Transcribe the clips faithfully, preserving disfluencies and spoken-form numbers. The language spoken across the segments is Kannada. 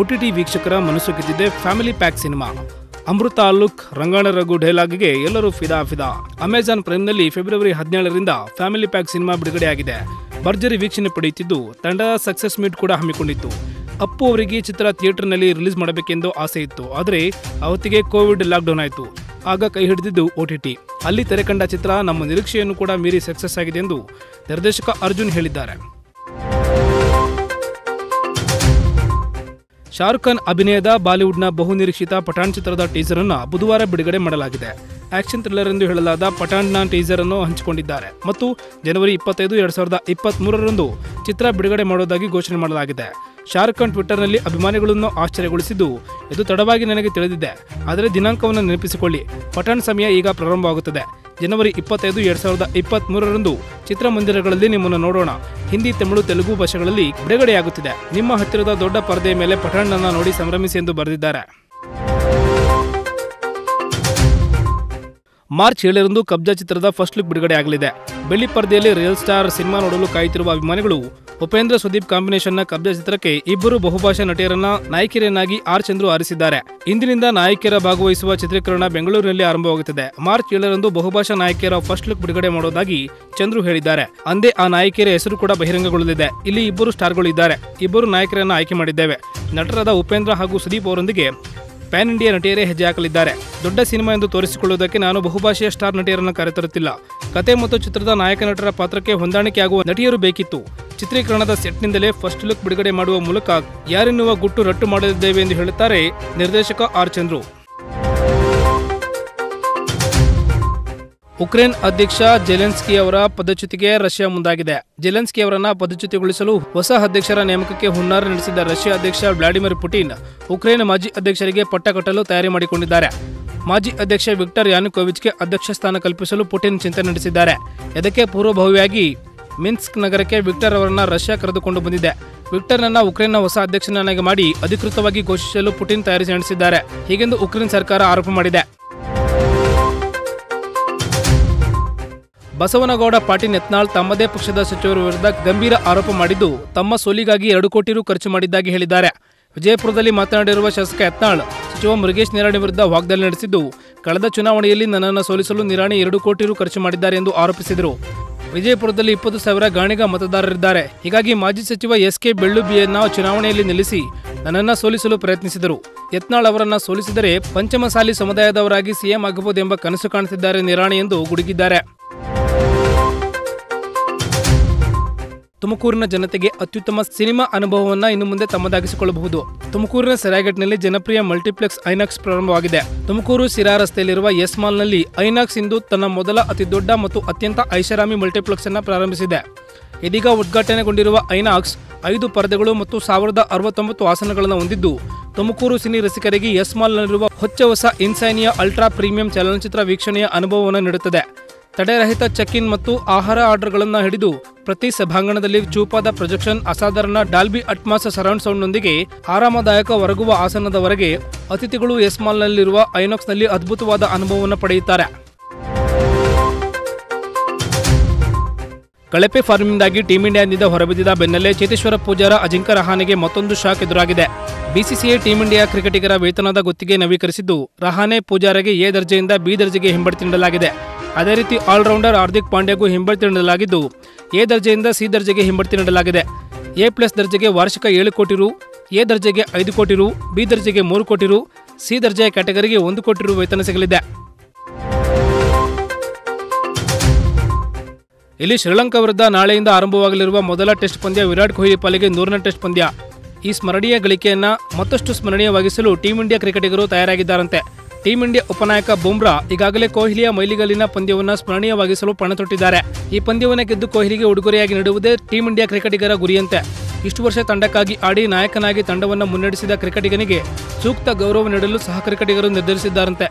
ಓಟಿಟಿ ವೀಕ್ಷಕರ ಮನಸ್ಸು ಗೆದ್ದಿದೆ family pack cinema. Amrutha look, Rangayana Raghu ಡೈಲಾಗ್ಗೆ ಎಲ್ಲರೂ ಫಿದಾ ಫಿದಾ. ಅಮೆಜಾನ್ ಪ್ರೈಮ್ನಲ್ಲಿ ಫೆಬ್ರವರಿ ಹದಿನೇಳರಿಂದ ಫ್ಯಾಮಿಲಿ ಪ್ಯಾಕ್ ಸಿನಿಮಾ ಬಿಡುಗಡೆಯಾಗಿದೆ. ಭರ್ಜರಿ ವೀಕ್ಷಣೆ ಪಡೆಯುತ್ತಿದ್ದು ತಂಡದ ಸಕ್ಸಸ್ ಮೀಟ್ ಕೂಡ ಹಮ್ಮಿಕೊಂಡಿತ್ತು. ಅಪ್ಪು ಅವರಿಗೆ ಚಿತ್ರ ಥಿಯೇಟರ್ನಲ್ಲಿ ರಿಲೀಸ್ ಮಾಡಬೇಕೆಂದು ಆಸೆ ಇತ್ತು. ಆದರೆ ಅವತ್ತಿಗೆ ಕೋವಿಡ್ ಲಾಕ್ಡೌನ್ ಆಯಿತು. ಆಗ ಕೈ ಹಿಡಿದಿದ್ದು ಓಟಿಟಿ. ಅಲ್ಲಿ ತೆರೆ ಕಂಡ ಚಿತ್ರ ನಮ್ಮ ನಿರೀಕ್ಷೆಯನ್ನು ಕೂಡ ಮೀರಿ ಸಕ್ಸಸ್ ಆಗಿದೆ ಎಂದು ನಿರ್ದೇಶಕ ಅರ್ಜುನ್ ಹೇಳಿದ್ದಾರೆ. ಶಾರುಖ್ ಖಾನ್ ಅಭಿನಯದ ಬಾಲಿವುಡ್ನ ಬಹುನಿರೀಕ್ಷಿತ ಪಠಾಣ್ ಚಿತ್ರದ ಟೀಸರ್ ಅನ್ನು ಬುಧವಾರ ಬಿಡುಗಡೆ ಮಾಡಲಾಗಿದೆ. ಆಕ್ಷನ್ ಥ್ರಿಲ್ಲರ್ ಎಂದು ಹೇಳಲಾದ ಪಠಾಣ್ನ ಟೀಸರ್ ಅನ್ನು ಹಂಚಿಕೊಂಡಿದ್ದಾರೆ ಮತ್ತು ಜನವರಿ ಇಪ್ಪತ್ತೈದು ಎರಡ್ ಸಾವಿರದ ಇಪ್ಪತ್ತ್ ಮೂರರಂದು ಚಿತ್ರ ಬಿಡುಗಡೆ ಮಾಡುವುದಾಗಿ ಘೋಷಣೆ ಮಾಡಲಾಗಿದೆ. ಶಾರುಖ್ ಖಾನ್ ಟ್ವಿಟರ್ನಲ್ಲಿ ಅಭಿಮಾನಿಗಳನ್ನು ಆಶ್ಚರ್ಯಗೊಳಿಸಿದ್ದು, ಇದು ತಡವಾಗಿ ನನಗೆ ತಿಳಿದಿದೆ, ಆದರೆ ದಿನಾಂಕವನ್ನು ನೆನಪಿಸಿಕೊಳ್ಳಿ. ಪಠಾಣ್ ಸಮಯ ಈಗ ಪ್ರಾರಂಭವಾಗುತ್ತದೆ. ಜನವರಿ ಇಪ್ಪತ್ತೈದು ಎರಡ್ ಸಾವಿರದ ಇಪ್ಪತ್ತ್ ಮೂರರಂದು ಚಿತ್ರಮಂದಿರಗಳಲ್ಲಿ ನಿಮ್ಮನ್ನು ನೋಡೋಣ. ಹಿಂದಿ, ತಮಿಳು, ತೆಲುಗು ಭಾಷೆಗಳಲ್ಲಿ ಬಿಡುಗಡೆಯಾಗುತ್ತಿದೆ. ನಿಮ್ಮ ಹತ್ತಿರದ ದೊಡ್ಡ ಪರದೆಯ ಮೇಲೆ ಪಠಾಣ್ ಅನ್ನು ನೋಡಿ ಸಂಭ್ರಮಿಸಿ ಎಂದು ಬರೆದಿದ್ದಾರೆ. ಮಾರ್ಚ್ ಏಳರಂದು ಕಬ್ಜಾ ಚಿತ್ರದ ಫಸ್ಟ್ ಲುಕ್ ಬಿಡುಗಡೆಯಾಗಲಿದೆ. ಬೆಳ್ಳಿ ಪರದೆಯಲ್ಲಿ ರಿಯಲ್ ಸ್ಟಾರ್ ಸಿನಿಮಾ ನೋಡಲು ಕಾಯುತ್ತಿರುವ ಅಭಿಮಾನಿಗಳು ಉಪೇಂದ್ರ ಸುದೀಪ್ ಕಾಂಬಿನೇಷನ್ನ ಕಬ್ಜಾ ಚಿತ್ರಕ್ಕೆ ಇಬ್ಬರು ಬಹುಭಾಷಾ ನಟಿಯರನ್ನ ನಾಯಕಿಯರನ್ನಾಗಿ ಆರ್ ಚಂದ್ರು ಆರಿಸಿದ್ದಾರೆ. ಇಂದಿನಿಂದ ನಾಯಕಿಯರ ಭಾಗವಹಿಸುವ ಚಿತ್ರೀಕರಣ ಬೆಂಗಳೂರಿನಲ್ಲಿ ಆರಂಭವಾಗುತ್ತದೆ. ಮಾರ್ಚ್ ಏಳರಂದು ಬಹುಭಾಷಾ ನಾಯಕಿಯರ ಫಸ್ಟ್ ಲುಕ್ ಬಿಡುಗಡೆ ಮಾಡುವುದಾಗಿ ಚಂದ್ರು ಹೇಳಿದ್ದಾರೆ. ಅಂದೇ ಆ ನಾಯಕಿಯರ ಹೆಸರು ಕೂಡ ಬಹಿರಂಗಗೊಳ್ಳಲಿದೆ. ಇಲ್ಲಿ ಇಬ್ಬರು ಸ್ಟಾರ್ಗಳು ಇದ್ದಾರೆ. ಇಬ್ಬರು ನಾಯಕರನ್ನ ಆಯ್ಕೆ ಮಾಡಿದ್ದೇವೆ. ನಟರಾದ ಉಪೇಂದ್ರ ಹಾಗೂ ಸುದೀಪ್ ಅವರೊಂದಿಗೆ ಪ್ಯಾನ್ ಇಂಡಿಯಾ ನಟಿಯರೇ ಹೆಜ್ಜೆ ಹಾಕಲಿದ್ದಾರೆ. ದೊಡ್ಡ ಸಿನಿಮಾ ಎಂದು ತೋರಿಸಿಕೊಳ್ಳುವುದಕ್ಕೆ ನಾನು ಬಹುಭಾಷೆಯ ಸ್ಟಾರ್ ನಟಿಯರನ್ನು ಕರೆತರುತ್ತಿಲ್ಲ. ಕತೆ ಮತ್ತು ಚಿತ್ರದ ನಾಯಕ ನಟರ ಪಾತ್ರಕ್ಕೆ ಹೊಂದಾಣಿಕೆಯಾಗುವ ನಟಿಯರು ಬೇಕಿತ್ತು. ಚಿತ್ರೀಕರಣದ ಸೆಟ್ನಿಂದಲೇ ಫಸ್ಟ್ ಲುಕ್ ಬಿಡುಗಡೆ ಮಾಡುವ ಮೂಲಕ ಯಾರೆನ್ನುವ ಗುಟ್ಟು ರಟ್ಟು ಮಾಡಲಿದ್ದೇವೆ ಎಂದು ಹೇಳುತ್ತಾರೆ ನಿರ್ದೇಶಕ ಆರ್ ಚಂದ್ರು. ಉಕ್ರೇನ್ ಅಧ್ಯಕ್ಷ ಜೆಲೆನ್ಸ್ಕಿ ಅವರ ಪದಚ್ಯುತಿಗೆ ರಷ್ಯಾ ಮುಂದಾಗಿದೆ. ಜೆಲೆನ್ಸ್ಕಿ ಅವರನ್ನ ಪದಚ್ಯುತಿಗೊಳಿಸಲು ಹೊಸ ಅಧ್ಯಕ್ಷರ ನೇಮಕಕ್ಕೆ ಹುನ್ನಾರ ನಡೆಸಿದ ರಷ್ಯಾ ಅಧ್ಯಕ್ಷ ವ್ಲಾಡಿಮಿರ್ ಪುಟಿನ್ ಉಕ್ರೇನ್ ಮಾಜಿ ಅಧ್ಯಕ್ಷರಿಗೆ ಪಟ್ಟ ಕಟ್ಟಲು ತಯಾರಿ ಮಾಡಿಕೊಂಡಿದ್ದಾರೆ. ಮಾಜಿ ಅಧ್ಯಕ್ಷ ವಿಕ್ಟರ್ ಯಾನುಕೋವಿಚ್ಗೆ ಅಧ್ಯಕ್ಷ ಸ್ಥಾನ ಕಲ್ಪಿಸಲು ಪುಟಿನ್ ಚಿಂತನೆ ನಡೆಸಿದ್ದಾರೆ. ಇದಕ್ಕೆ ಪೂರ್ವಭಾವಿಯಾಗಿ ಮಿನ್ಸ್ಕ್ ನಗರಕ್ಕೆ ವಿಕ್ಟರ್ ಅವರನ್ನ ರಷ್ಯಾ ಕರೆದುಕೊಂಡು ಬಂದಿದೆ. ವಿಕ್ಟರ್ನನ್ನ ಉಕ್ರೇನ್ನ ಹೊಸ ಅಧ್ಯಕ್ಷನನ್ನಾಗಿ ಮಾಡಿ ಅಧಿಕೃತವಾಗಿ ಘೋಷಿಸಲು ಪುಟಿನ್ ತಯಾರಿ ನಡೆಸಿದ್ದಾರೆ. ಹೀಗೆಂದು ಉಕ್ರೇನ್ ಸರ್ಕಾರ ಆರೋಪ ಮಾಡಿದೆ. ಬಸವನಗೌಡ ಪಾಟೀಲ್ ಯತ್ನಾಳ್ ತಮ್ಮದೇ ಪಕ್ಷದ ಸಚಿವರ ವಿರುದ್ಧ ಗಂಭೀರ ಆರೋಪ ಮಾಡಿದ್ದು, ತಮ್ಮ ಸೋಲಿಗಾಗಿ ಎರಡು ಕೋಟಿ ರು ಖರ್ಚು ಮಾಡಿದ್ದಾಗಿ ಹೇಳಿದ್ದಾರೆ. ವಿಜಯಪುರದಲ್ಲಿ ಮಾತನಾಡಿರುವ ಶಾಸಕ ಯತ್ನಾಳ್ ಸಚಿವ ಮುರುಗೇಶ್ ನಿರಾಣಿ ವಿರುದ್ಧ ವಾಗ್ದಾಳಿ ನಡೆಸಿದ್ದು, ಕಳೆದ ಚುನಾವಣೆಯಲ್ಲಿ ನನ್ನನ್ನು ಸೋಲಿಸಲು ನಿರಾಣಿ ಎರಡು ಕೋಟಿ ರು ಖರ್ಚು ಮಾಡಿದ್ದಾರೆ ಎಂದು ಆರೋಪಿಸಿದರು. ವಿಜಯಪುರದಲ್ಲಿ ಇಪ್ಪತ್ತು ಸಾವಿರ ಗಾಣಿಗ ಮತದಾರರಿದ್ದಾರೆ. ಹೀಗಾಗಿ ಮಾಜಿ ಸಚಿವ ಎಸ್ ಕೆ ಬೆಳ್ಳುಬಿಯನ್ನ ಚುನಾವಣೆಯಲ್ಲಿ ನಿಲ್ಲಿಸಿ ನನ್ನನ್ನು ಸೋಲಿಸಲು ಪ್ರಯತ್ನಿಸಿದರು. ಯತ್ನಾಳ್ ಅವರನ್ನ ಸೋಲಿಸಿದರೆ ಪಂಚಮಸಾಲಿ ಸಮುದಾಯದವರಾಗಿ ಸಿಎಂ ಆಗಬಹುದು ಎಂಬ ಕನಸು ಕಾಣುತ್ತಿದ್ದಾರೆ ನಿರಾಣಿ ಎಂದು ಗುಡುಗಿದ್ದಾರೆ. ತುಮಕೂರಿನ ಜನತೆಗೆ ಅತ್ಯುತ್ತಮ ಸಿನಿಮಾ ಅನುಭವವನ್ನು ಇನ್ನು ಮುಂದೆ ತಮ್ಮದಾಗಿಸಿಕೊಳ್ಳಬಹುದು. ತುಮಕೂರಿನ ಸೆರಾಗೇಟ್ನಲ್ಲಿ ಜನಪ್ರಿಯ ಮಲ್ಟಿಪ್ಲೆಕ್ಸ್ ಐನಾಕ್ಸ್ ಪ್ರಾರಂಭವಾಗಿದೆ. ತುಮಕೂರು ಸಿರಾ ರಸ್ತೆಯಲ್ಲಿರುವ ಎಸ್ ಮಾಲ್ನಲ್ಲಿ ಐನಾಕ್ಸ್ ಇಂದು ತನ್ನ ಮೊದಲ ಅತಿದೊಡ್ಡ ಮತ್ತು ಅತ್ಯಂತ ಐಷಾರಾಮಿ ಮಲ್ಟಿಪ್ಲೆಕ್ಸ್ ಅನ್ನು ಪ್ರಾರಂಭಿಸಿದೆ. ಇದೀಗ ಉದ್ಘಾಟನೆಗೊಂಡಿರುವ ಐನಾಕ್ಸ್ ಐದು ಪರದೆಗಳು ಮತ್ತು ಸಾವಿರದ ಅರವತ್ತೊಂಬತ್ತು ಆಸನಗಳನ್ನು ಹೊಂದಿದ್ದು, ತುಮಕೂರು ಸಿನಿ ರಸಿಕರಿಗೆ ಎಸ್ ಮಾಲ್ನಲ್ಲಿರುವ ಹೊಚ್ಚ ಹೊಸ ಇನ್ಸೈನಿಯಾ ಅಲ್ಟ್ರಾ ಪ್ರೀಮಿಯಂ ಚಲನಚಿತ್ರ ವೀಕ್ಷಣೆಯ ಅನುಭವವನ್ನು ನೀಡುತ್ತದೆ. ತಡೆರಹಿತ ಚೆಕ್ ಇನ್ ಮತ್ತು ಆಹಾರ ಆರ್ಡರ್ಗಳನ್ನು ಹಿಡಿದು ಪ್ರತಿ ಸಭಾಂಗಣದಲ್ಲಿ ಚೂಪಾದ ಪ್ರೊಜೆಕ್ಷನ್, ಅಸಾಧಾರಣ ಡಾಲ್ಬಿ ಅಟ್ಮಾಸ್ ಸರೌಂಡ್ ಸೌಂಡ್ನೊಂದಿಗೆ ಆರಾಮದಾಯಕ ಒರಗುವ ಆಸನದವರೆಗೆ ಅತಿಥಿಗಳು ಎಸ್ ಮಾಲ್ನಲ್ಲಿರುವ ಐನಾಕ್ಸ್ನಲ್ಲಿ ಅದ್ಭುತವಾದ ಅನುಭವವನ್ನು ಪಡೆಯುತ್ತಾರೆ. ಕಳಪೆ ಫಾರ್ಮ್ನಿಂದಾಗಿ ಟೀಂ ಇಂಡಿಯಾದಿಂದ ಹೊರಬಿದ್ದಿದ್ದ ಬೆನ್ನಲ್ಲೇ ಚೇತೇಶ್ವರ ಪೂಜಾರ, ಅಜಿಂಕ್ಯ ರಹಾನೆಗೆ ಮತ್ತೊಂದು ಶಾಕ್ ಎದುರಾಗಿದೆ. ಬಿಸಿಸಿಐ ಟೀಂ ಇಂಡಿಯಾ ಕ್ರಿಕೆಟಿಗರ ವೇತನದ ಗುತ್ತಿಗೆ ನವೀಕರಿಸಿದ್ದು, ರಹಾನೆ, ಪೂಜಾರಗೆ ಎ ದರ್ಜೆಯಿಂದ ಬಿ ದರ್ಜೆಗೆ ಹಿಂಬಡ್ತಿ ನೀಡಲಾಗಿದೆ. ಅದೇ ರೀತಿ ಆಲ್ರೌಂಡರ್ ಹಾರ್ದಿಕ್ ಪಾಂಡ್ಯಗೂ ಹಿಂಬಡ್ತಿ ನೀಡಲಾಗಿದ್ದು, ಎ ದರ್ಜೆಯಿಂದ ಸಿ ದರ್ಜೆಗೆ ಹಿಂಬಡ್ತಿ ನೀಡಲಾಗಿದೆ. ಎ ಪ್ಲಸ್ ದರ್ಜೆಗೆ ವಾರ್ಷಿಕ ಏಳು ಕೋಟಿ ರು, ಎ ದರ್ಜೆಗೆ ಐದು ಕೋಟಿ ರು, ಬಿ ದರ್ಜೆಗೆ ಮೂರು ಕೋಟಿ ರು, ಸಿ ದರ್ಜೆಯ ಕ್ಯಾಟಗರಿಗೆ ಒಂದು ಕೋಟಿ ರು ವೇತನ ಸಿಗಲಿದೆ. ಇಲ್ಲಿ ಶ್ರೀಲಂಕಾ ವಿರುದ್ಧ ನಾಳೆಯಿಂದ ಆರಂಭವಾಗಲಿರುವ ಮೊದಲ ಟೆಸ್ಟ್ ಪಂದ್ಯ ವಿರಾಟ್ ಕೊಹ್ಲಿ ಪಾಲಿಗೆ ನೂರನೇ ಟೆಸ್ಟ್ ಪಂದ್ಯ. ಈ ಸ್ಮರಣೀಯ ಗಳಿಕೆಯನ್ನ ಮತ್ತಷ್ಟು ಸ್ಮರಣೀಯವಾಗಿಸಲು ಟೀಂ ಇಂಡಿಯಾ ಕ್ರಿಕೆಟಿಗರು ತಯಾರಾಗಿದ್ದಾರಂತೆ. ಟೀಂ ಇಂಡಿಯಾ ಉಪನಾಯಕ ಬುಮ್ರಾ ಈಗಾಗಲೇ ಕೊಹ್ಲಿಯ ಮೈಲಿಗಲ್ಲಿನ ಪಂದ್ಯವನ್ನು ಸ್ಮರಣೀಯವಾಗಿಸಲು ಪಣ ತೊಟ್ಟಿದ್ದಾರೆ. ಈ ಪಂದ್ಯವನ್ನು ಗೆದ್ದು ಕೊಹ್ಲಿಗೆ ಉಡುಗೊರೆಯಾಗಿ ನೀಡುವುದೇ ಟೀಂ ಇಂಡಿಯಾ ಕ್ರಿಕೆಟಿಗರ ಗುರಿಯಂತೆ. ಇಷ್ಟು ವರ್ಷ ತಂಡಕ್ಕಾಗಿ ಆಡಿ ನಾಯಕನಾಗಿ ತಂಡವನ್ನು ಮುನ್ನಡೆಸಿದ ಕ್ರಿಕೆಟಿಗನಿಗೆ ಸೂಕ್ತ ಗೌರವ ನೀಡಲು ಸಹ ಕ್ರಿಕೆಟಿಗರು ನಿರ್ಧರಿಸಿದ್ದಾರಂತೆ.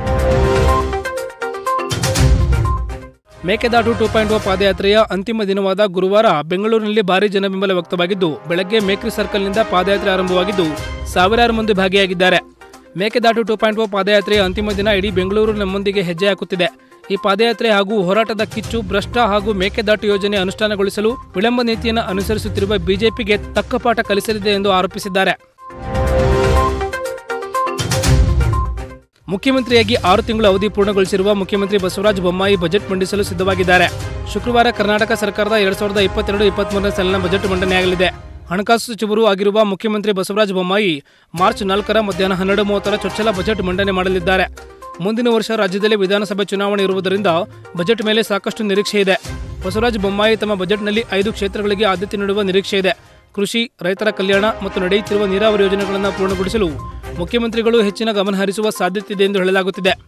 ಮೇಕೆದಾಟು ಟೂ ಪಾಯಿಂಟ್ ಓ ಪಾದಯಾತ್ರೆಯ ಅಂತಿಮ ದಿನವಾದ ಗುರುವಾರ ಬೆಂಗಳೂರಿನಲ್ಲಿ ಭಾರೀ ಜನಬೆಂಬಲ ವ್ಯಕ್ತವಾಗಿದ್ದು, ಬೆಳಗ್ಗೆ ಮೇಕ್ರಿ ಸರ್ಕಲ್ನಿಂದ ಪಾದಯಾತ್ರೆ ಆರಂಭವಾಗಿದ್ದು ಸಾವಿರಾರು ಮಂದಿ ಭಾಗಿಯಾಗಿದ್ದಾರೆ. ಮೇಕೆದಾಟು ಟೂ ಪಾಯಿಂಟ್ ಓ ಪಾದಯಾತ್ರೆಯ ಅಂತಿಮ ದಿನ ಇಡೀ ಬೆಂಗಳೂರು ನಮ್ಮೊಂದಿಗೆ ಹೆಜ್ಜೆ ಹಾಕುತ್ತಿದೆ. ಈ ಪಾದಯಾತ್ರೆ ಹಾಗೂ ಹೋರಾಟದ ಕಿಚ್ಚು, ಭ್ರಷ್ಟ ಹಾಗೂ ಮೇಕೆದಾಟು ಯೋಜನೆ ಅನುಷ್ಠಾನಗೊಳಿಸಲು ವಿಳಂಬ ನೀತಿಯನ್ನು ಅನುಸರಿಸುತ್ತಿರುವ ಬಿಜೆಪಿಗೆ ತಕ್ಕ ಪಾಠ ಕಲಿಸಲಿದೆ ಎಂದು ಆರೋಪಿಸಿದ್ದಾರೆ. ಮುಖ್ಯಮಂತ್ರಿಯಾಗಿ ಆರು ತಿಂಗಳು ಅವಧಿ ಪೂರ್ಣಗೊಳಿಸಿರುವ ಮುಖ್ಯಮಂತ್ರಿ ಬಸವರಾಜ ಬೊಮ್ಮಾಯಿ ಬಜೆಟ್ ಮಂಡಿಸಲು ಸಿದ್ಧವಾಗಿದ್ದಾರೆ. ಶುಕ್ರವಾರ ಕರ್ನಾಟಕ ಸರ್ಕಾರದ ಎರಡ್ ಸಾವಿರದ ಇಪ್ಪತ್ತೆರಡು ಇಪ್ಪತ್ಮೂರನೇ ಸಾಲಿನ ಬಜೆಟ್ ಮಂಡನೆಯಾಗಲಿದೆ. ಹಣಕಾಸು ಸಚಿವರು ಆಗಿರುವ ಮುಖ್ಯಮಂತ್ರಿ ಬಸವರಾಜ ಬೊಮ್ಮಾಯಿ ಮಾರ್ಚ್ ನಾಲ್ಕರ ಮಧ್ಯಾಹ್ನ ಹನ್ನೆರಡು ಮೂವತ್ತರ ಚೊಚ್ಚಲ ಬಜೆಟ್ ಮಂಡನೆ ಮಾಡಲಿದ್ದಾರೆ. ಮುಂದಿನ ವರ್ಷ ರಾಜ್ಯದಲ್ಲಿ ವಿಧಾನಸಭೆ ಚುನಾವಣೆ ಇರುವುದರಿಂದ ಬಜೆಟ್ ಮೇಲೆ ಸಾಕಷ್ಟು ನಿರೀಕ್ಷೆ ಇದೆ. ಬಸವರಾಜ ಬೊಮ್ಮಾಯಿ ತಮ್ಮ ಬಜೆಟ್ನಲ್ಲಿ ಐದು ಕ್ಷೇತ್ರಗಳಿಗೆ ಆದ್ಯತೆ ನೀಡುವ ನಿರೀಕ್ಷೆ ಇದೆ. ಕೃಷಿ, ರೈತರ ಕಲ್ಯಾಣ ಮತ್ತು ನಡೆಯುತ್ತಿರುವ ನೀರಾವರಿ ಯೋಜನೆಗಳನ್ನು ಪೂರ್ಣಗೊಳಿಸಲು ಮುಖ್ಯಮಂತ್ರಿಗಳು ಹೆಚ್ಚಿನ ಗಮನ ಹರಿಸುವ ಸಾಧ್ಯತೆ ಇದೆ ಎಂದು ಹೇಳಲಾಗುತ್ತಿದೆ.